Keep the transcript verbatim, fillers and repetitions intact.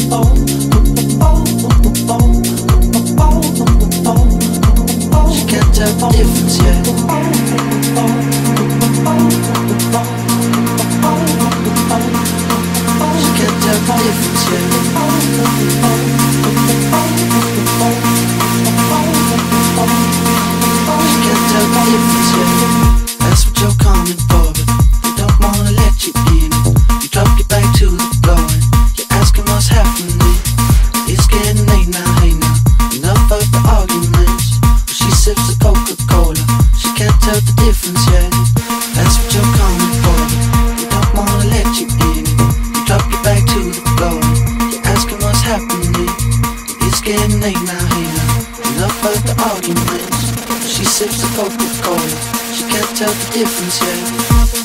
She can't tell the difference yet. She can't tell the difference yet. She can't tell the difference yet. That's what you're coming for, but they don't wanna let you in. You drop your back to the floor and you're asking what's happening. It's getting late now, hey now. Enough of the arguments. But she sips the Coca-Cola. She can't tell the difference yet. That's what you're coming for, but they don't wanna let you in. You drop your back to the floor and you're asking what's happening. It's getting late now, hey now. Enough of the arguments. She sips the Coca-Cola. She can't tell the difference yet.